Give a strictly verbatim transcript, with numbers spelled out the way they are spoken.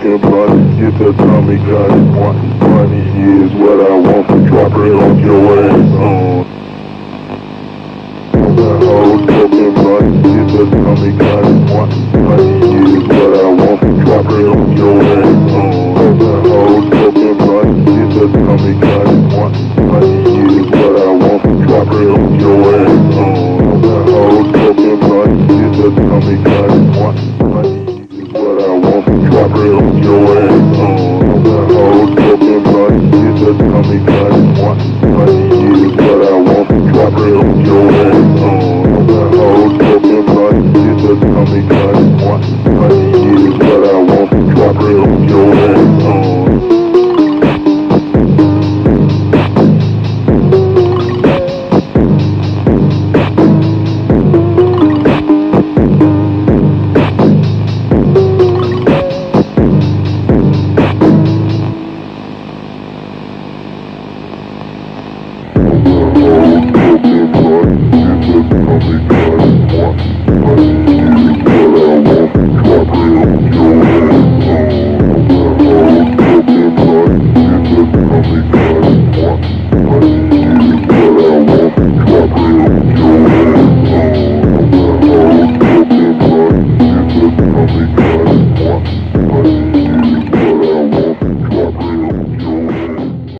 talking money, get the tummy got it. Money is what I want, so drop it on your ass on. The whole talking money, get the tummy got it. Money is what I want, so drop it on your ass on. The whole talking money, get the tummy got it. Money is what I want, so drop it on your ass on. The whole talking money, get the tummy got it. Money is what I want, so drop it on your ass on. The whole talking money, get the tummy got it. Money is what I want, so drop it on your ass on. The whole talking money, get the tummy got it. Money is what I want, so drop it on your ass on. Money